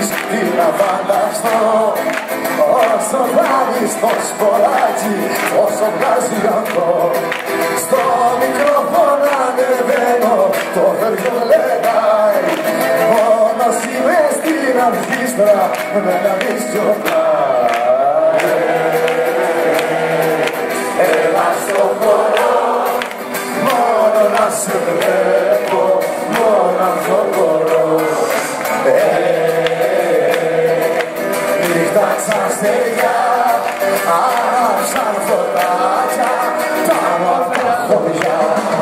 μπορείς τι να φανταστώ. Όσο βγάλεις το σποράκι, όσο βγάζει αυτό. Στο μικρόφωνο ανεβαίνω, το χεριό λέγάει. Μόνος είμαι στην αρχίστρα, με να δεις γιορτάει. Έλα στο χώρο, μόνο να σε βλέπω, μόνο αυτό μπορώ. Νύχτα σαν στεριά, άναψαν φωτάκια πάνω απ' τα χωριά.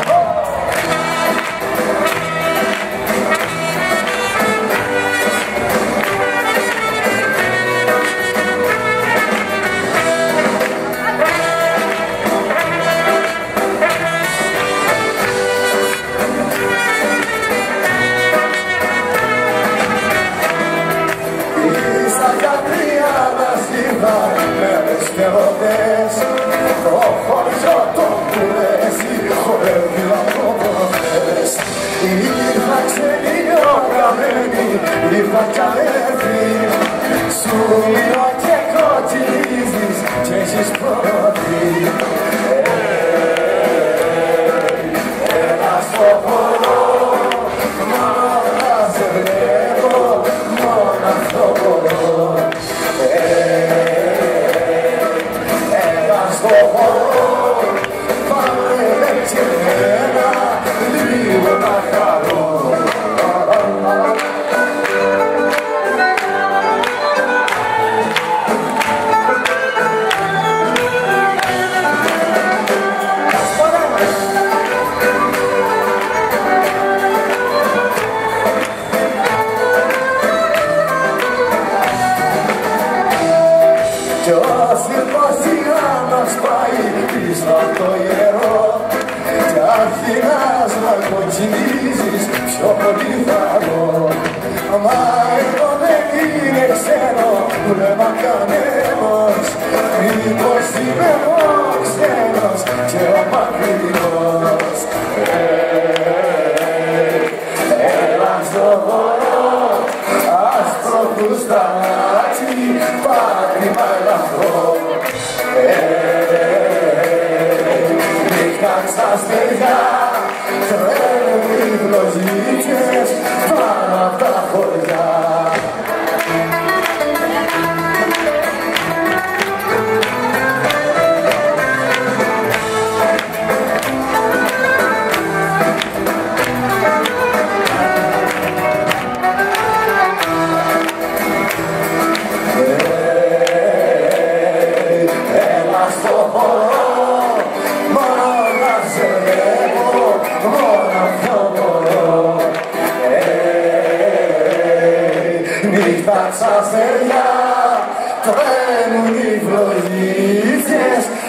Μέρες και ρωτές, το χωριό το κουρέσει, χορεύει λαμπροπροχές. Ήρθα ξενήνιο καμένη, ήρθα κι αλεύει, σου μιλώ και κοκκινίζεις κι έχεις προδοθεί. Έλα στο χώρο, μόνο να σε βλέπω, μόνο αυτό μπορώ. Στο χώρο, πάμε με τσιμένα, λίγο να χαρώ. Κι όσοι ποσιά μας πάει πίσω απ' το ιερό κι αρχινάς να κοκκινίζεις πιο πολύ θα δω. Μα εγώ δεν είναι ξένο βλέμμα κανένας, μήπως είμαι ο ξένος και ο μακρινός. Έλα στο χώρο, άσπρο κουστάκι, πάτριμα ελαφρό. Νύχτα στα στεριά, τρέμουν οι γλωσσίκες πάνω απ' τα χωριά. Νύχτα στα στεριά, τρέμουν οι φλογίτσες